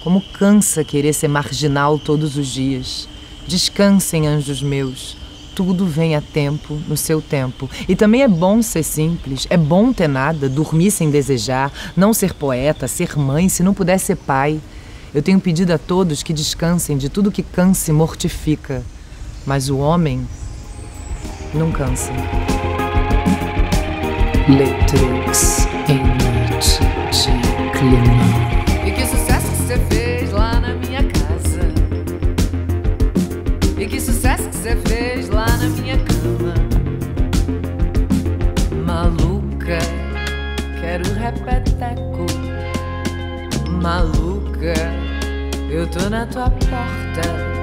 Como cansa querer ser marginal todos os dias. Descansem, anjos meus. Tudo vem a tempo, no seu tempo. E também é bom ser simples, é bom ter nada, dormir sem desejar, não ser poeta, ser mãe, se não puder ser pai. Eu tenho pedido a todos que descansem de tudo que cansa e mortifica. Mas o homem não cansa. Letrux em noite de clima. E que sucesso que você fez lá na minha casa. E que sucesso que você fez lá na minha cama. Maluca, quero repeteco. Maluca, eu tô na tua porta.